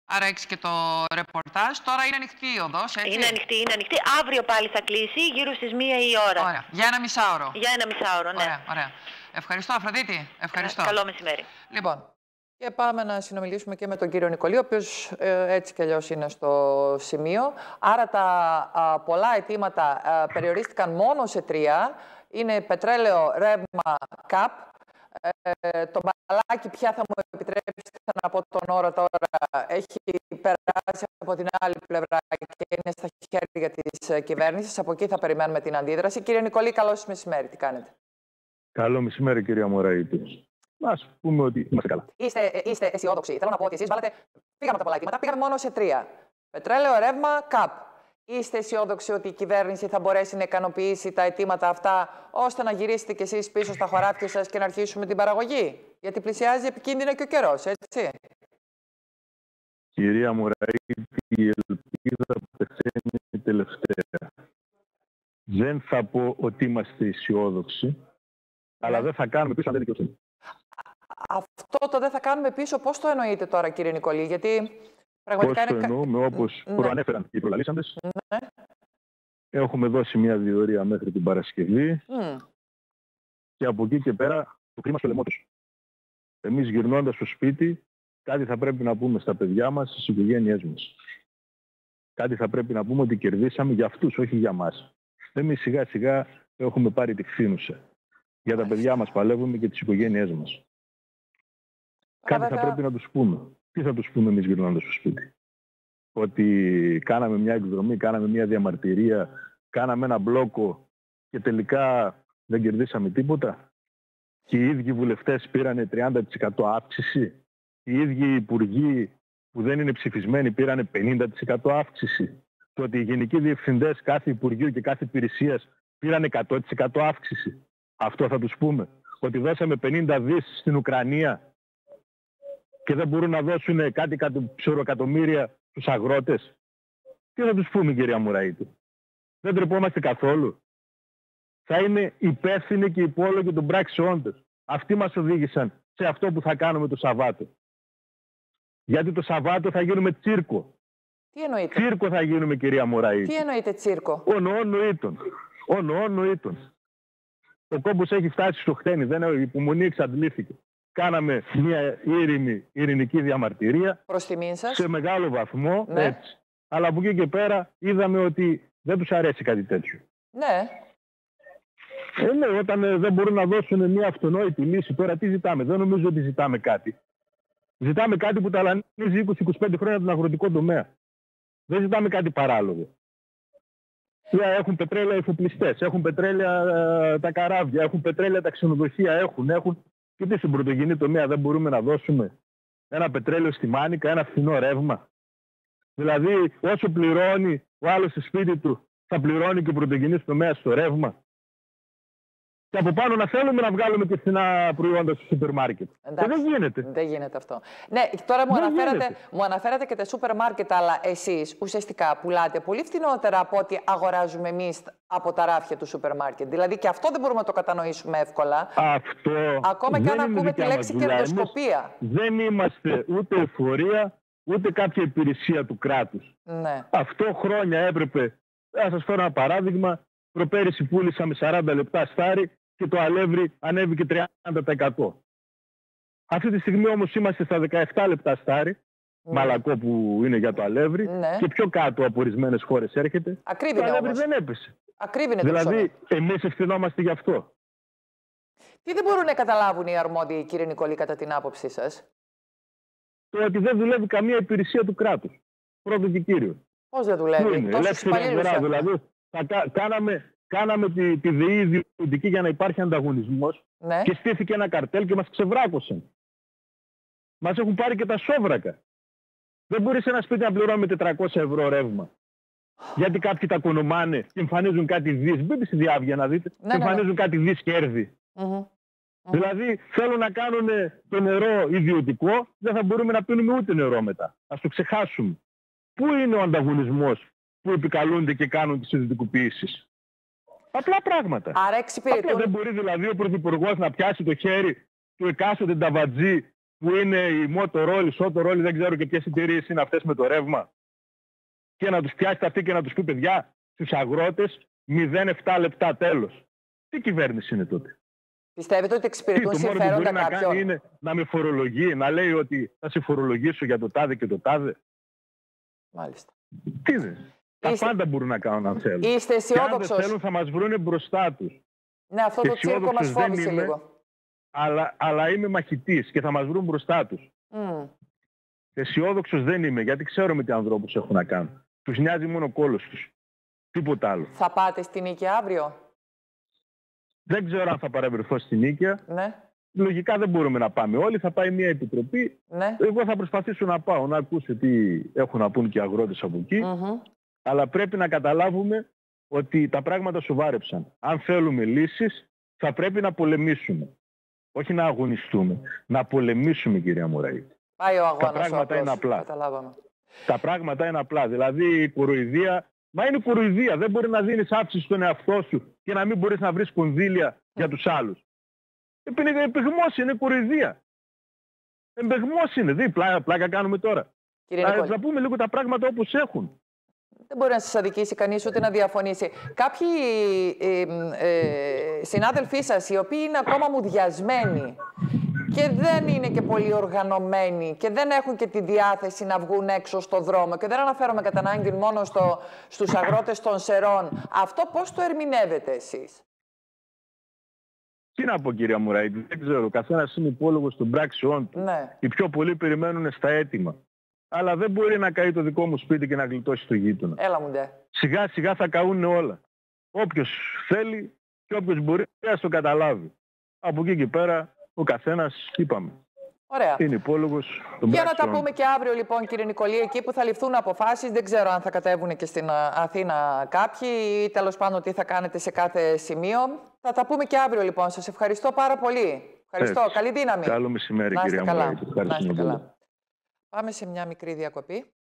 Άρα έχεις και το ρεπορτάζ. Τώρα είναι ανοιχτή η οδός, έτσι. Είναι ανοιχτή. Αύριο πάλι θα κλείσει, γύρω στις 1 η ώρα. Ωραία. Για ένα μισάωρο. Για ένα μισάωρο, ναι. Ωραία, ωραία. Ευχαριστώ, Αφροδίτη. Ευχαριστώ. Καλό μεσημέρι. Λοιπόν, και πάμε να συνομιλήσουμε και με τον κύριο Νικολή, ο οποίος έτσι κι αλλιώς είναι στο σημείο. Άρα τα πολλά αιτήματα περιορίστηκαν μόνο σε 3. Είναι πετρέλαιο, ρεύμα, ΚΑΠ. Το μπαλάκι πια θα μου επιτρέψετε να πω τον όρο τώρα, έχει περάσει από την άλλη πλευρά και είναι στα χέρια της κυβέρνησης. Από εκεί θα περιμένουμε την αντίδραση. Κύριε Νικολή, καλό σας μεσημέρι. Τι κάνετε? Καλό μεσημέρι, κυρία Μωραήτη. Ας πούμε ότι είμαστε καλά. Είστε αισιόδοξοι. Θέλω να πω ότι εσείς πήγαμε από τα πολλά αιτήματα, πήγαμε μόνο σε 3. Πετρέλαιο, ρεύμα, ΚΑΠ. Είστε αισιόδοξοι ότι η κυβέρνηση θα μπορέσει να ικανοποιήσει τα αιτήματα αυτά, ώστε να γυρίσετε κι εσείς πίσω στα χωράφια σας και να αρχίσουμε την παραγωγή? Γιατί πλησιάζει επικίνδυνα και ο καιρός, έτσι. Κυρία Μωραήτη, η ελπίδα πεθαίνει τελευταία. Δεν θα πω ότι είμαστε αισιόδοξοι, αλλά δεν θα κάνουμε πίσω αν δεν δικαιωθεί. Αυτό το δεν θα κάνουμε πίσω, πώς το εννοείτε τώρα, κύριε Νικολή? Γιατί πραγματικά πώς το εννοούμε, όπως προανέφεραν οι προλαλήσαντες. Ναι. Έχουμε δώσει μια διορία μέχρι την Παρασκευή και από εκεί και πέρα το κρίμα στο λαιμό τους. Εμείς γυρνώντας στο σπίτι, κάτι θα πρέπει να πούμε στα παιδιά μας, στις οικογένειές μας. Κάτι θα πρέπει να πούμε ότι κερδίσαμε για αυτούς, όχι για μας. Εμείς σιγά σιγά έχουμε πάρει τη φθήνουσα. Για τα παιδιά μας παλεύουμε και τις οικογένειές μας. Κάτι θα πρέπει να τους πούμε. Τι θα τους πούμε εμείς γυρνώντας στο σπίτι? Ότι κάναμε μια εκδρομή, κάναμε μια διαμαρτυρία, κάναμε ένα μπλόκο και τελικά δεν κερδίσαμε τίποτα? Και οι ίδιοι βουλευτές πήρανε 30% αύξηση. Οι ίδιοι υπουργοί που δεν είναι ψηφισμένοι πήρανε 50% αύξηση. Το ότι οι γενικοί διευθυντές κάθε υπουργείου και κάθε υπηρεσίας πήρανε 100% αύξηση. Αυτό θα τους πούμε? Ότι δώσαμε 50 δις στην Ουκρανία και δεν μπορούν να δώσουν κάτι ψωροκατομμύρια στους αγρότες? Τι θα τους πούμε, κυρία Μωραήτη? Δεν τρεπόμαστε καθόλου? Θα είναι υπεύθυνοι και υπόλογοι των πράξεών τους. Αυτοί μας οδήγησαν σε αυτό που θα κάνουμε το Σαββάτο. Γιατί το Σαββάτο θα γίνουμε τσίρκο. Τι εννοείτε? Τσίρκο θα γίνουμε, κυρία Μωραήτη. Τι εννοείτε τσίρκο? Ονοήτων. Ο κόμπος έχει φτάσει στο χτένι. Η υπομονή εξαντλήθηκε. Κάναμε μια ειρηνική διαμαρτυρία. Προς τιμήν σας. Σε μεγάλο βαθμό. Ναι. Έτσι. Αλλά από εκεί και πέρα είδαμε ότι δεν τους αρέσει κάτι τέτοιο. Ναι. Ναι, όταν δεν μπορούν να δώσουν μια αυτονόητη λύση, τώρα τι ζητάμε? Δεν νομίζω ότι ζητάμε κάτι. Ζητάμε κάτι που ταλανίζει 20-25 χρόνια τον αγροτικό τομέα. Δεν ζητάμε κάτι παράλογο. Έχουν πετρέλαια οι εφοπλιστές, έχουν πετρέλαια τα καράβια, έχουν πετρέλαια τα ξενοδοχεία, έχουν. Και τι στην πρωτογενή τομέα δεν μπορούμε να δώσουμε? Ένα πετρέλαιο στη Μάνικα, ένα φθηνό ρεύμα. Δηλαδή, όσο πληρώνει ο άλλος στο σπίτι του, θα πληρώνει και ο πρωτογενής τομέας στο ρεύμα. Και από πάνω να θέλουμε να βγάλουμε και φθηνά προϊόντα στο σούπερ μάρκετ. Δεν γίνεται. Δεν γίνεται αυτό. Ναι, τώρα μου αναφέρατε και τα σούπερ μάρκετ, αλλά εσείς ουσιαστικά πουλάτε πολύ φθηνότερα από ό,τι αγοράζουμε εμείς από τα ράφια του σούπερ μάρκετ. Δηλαδή και αυτό δεν μπορούμε να το κατανοήσουμε εύκολα. Αυτό. Ακόμα και αν ακούμε τη λέξη κερδοσκοπία. Δεν είμαστε ούτε εφορία, ούτε κάποια υπηρεσία του κράτους. Ναι. Αυτό χρόνια έπρεπε. Θα σας φέρω ένα παράδειγμα. Προπέρυσι πούλησα με 40 λεπτά στάρι και το αλεύρι ανέβηκε 30%. Αυτή τη στιγμή όμως είμαστε στα 17 λεπτά στάρι, μαλακό που είναι για το αλεύρι, και πιο κάτω από ορισμένες χώρες έρχεται. Ακρίβει το αλεύρι δεν έπεσε. Δηλαδή, εμείς ευθυνόμαστε γι' αυτό. Τι δεν μπορούν να καταλάβουν οι αρμόδιοι, κύριε Νικολή, κατά την άποψή σας? Το ότι δεν δουλεύει καμία υπηρεσία του κράτους. Πρώτο και κύριο. Πώς δεν δουλεύει? Δηλαδή, κάναμε τη ΔΕΗ ιδιωτική για να υπάρχει ανταγωνισμός, και στήθηκε ένα καρτέλ και μας ξεβράκωσαν. Μας έχουν πάρει και τα σόβρακα. Δεν μπορεί σε ένα σπίτι να πληρώνουμε 400 ευρώ ρεύμα. Γιατί κάποιοι τα κονομάνε και εμφανίζουν κάτι δις. Μπείτε στη διάβγεια να δείτε. Εμφανίζουν κάτι δις κέρδη. Δηλαδή θέλουν να κάνουν το νερό ιδιωτικό, δεν θα μπορούμε να πίνουμε ούτε νερό μετά. Ας το ξεχάσουμε. Πού είναι ο ανταγωνισμός που επικαλούνται και κάνουν τις ιδιωτικοποιήσεις? Απλά πράγματα. Άρα εξυπηρετούν. Δεν μπορεί δηλαδή ο Πρωθυπουργός να πιάσει το χέρι του εκάστοτε ταβατζή που είναι η Motorola, Sotorola, δεν ξέρω και ποιες εταιρείες είναι αυτές με το ρεύμα, και να τους πιάσει αυτή και να τους πει, παιδιά, στους αγρότες 0,7 λεπτά τέλος. Τι κυβέρνηση είναι τότε? Πιστεύετε ότι εξυπηρετούν συμφέροντα κάποιων? Το μόνο που μπορεί να κάνει είναι να με φορολογεί, να λέει ότι θα σε φορολογήσω για το τάδε και το τάδε. Μάλιστα. Τι είναι? Τα πάντα μπορούν να κάνουν αν θέλουν. Είστε αισιόδοξος? Και αν δεν θέλουν θα μας βρούνε μπροστά τους. Ναι, αυτό το τσίρκο μας φόβησε λίγο. Αλλά είμαι μαχητής και θα μας βρουν μπροστά τους. Αισιόδοξος δεν είμαι, γιατί ξέρουμε τι ανθρώπους έχουν να κάνουν. Τους νοιάζει μόνο ο κόλος τους. Τίποτα άλλο. Θα πάτε στην Νίκαια αύριο? Δεν ξέρω αν θα παρευρεθώ στην Νίκαια. Ναι. Λογικά δεν μπορούμε να πάμε όλοι. Θα πάει μια επιτροπή. Ναι. Εγώ θα προσπαθήσω να πάω, να ακούσω τι έχουν να πούν και οι αγρότες από εκεί. Αλλά πρέπει να καταλάβουμε ότι τα πράγματα σοβάρεψαν. Αν θέλουμε λύσεις, θα πρέπει να πολεμήσουμε. Όχι να αγωνιστούμε. Να πολεμήσουμε, κυρία Μωραήτη. Πάει ο αγώνας. Τα πράγματα είναι απλά. Καταλάβαμε. Τα πράγματα είναι απλά. Δηλαδή η κοροϊδία, μα είναι κοροϊδία. Δεν μπορεί να δίνεις αύξηση στον εαυτό σου και να μην μπορείς να βρεις κονδύλια για τους άλλους. Επιγμός είναι κοροϊδία. Εμπεγμός είναι. Δηλαδή πλάκα κάνουμε τώρα. Να πούμε λίγο τα πράγματα όπως έχουν. Δεν μπορεί να σας αδικήσει κανείς ούτε να διαφωνήσει. Κάποιοι συνάδελφοί σας, οι οποίοι είναι ακόμα μουδιασμένοι και δεν είναι και πολύ οργανωμένοι και δεν έχουν και τη διάθεση να βγουν έξω στο δρόμο, και δεν αναφέρομαι κατά ανάγκη μόνο στους αγρότες των Σερών, αυτό πώς το ερμηνεύετε εσείς? Τι να πω, κυρία Μουραήτη, δεν ξέρω. Ο καθένας είναι υπόλογος των πράξεών του. Ναι. Οι πιο πολλοί περιμένουν στα έτοιμα. Αλλά δεν μπορεί να καεί το δικό μου σπίτι και να γλιτώσει το γείτονα. Έλα μου ντε. Σιγά σιγά θα καούν όλα. Όποιος θέλει και όποιος μπορεί να το καταλάβει. Από εκεί και πέρα ο καθένας, είπαμε, ωραία, είναι υπόλογος των πράξεων. Για να τα πούμε και αύριο λοιπόν, κύριε Νικολή, εκεί που θα ληφθούν αποφάσεις. Δεν ξέρω αν θα κατέβουν και στην Αθήνα κάποιοι ή τέλος πάντων τι θα κάνετε σε κάθε σημείο. Θα τα πούμε και αύριο λοιπόν. Σας ευχαριστώ πάρα πολύ. Ευχαριστώ. Έτσι. Καλή δύναμη. Καλό μεσημέρι, κυρία Μουραήτη. Πάμε σε μια μικρή διακοπή.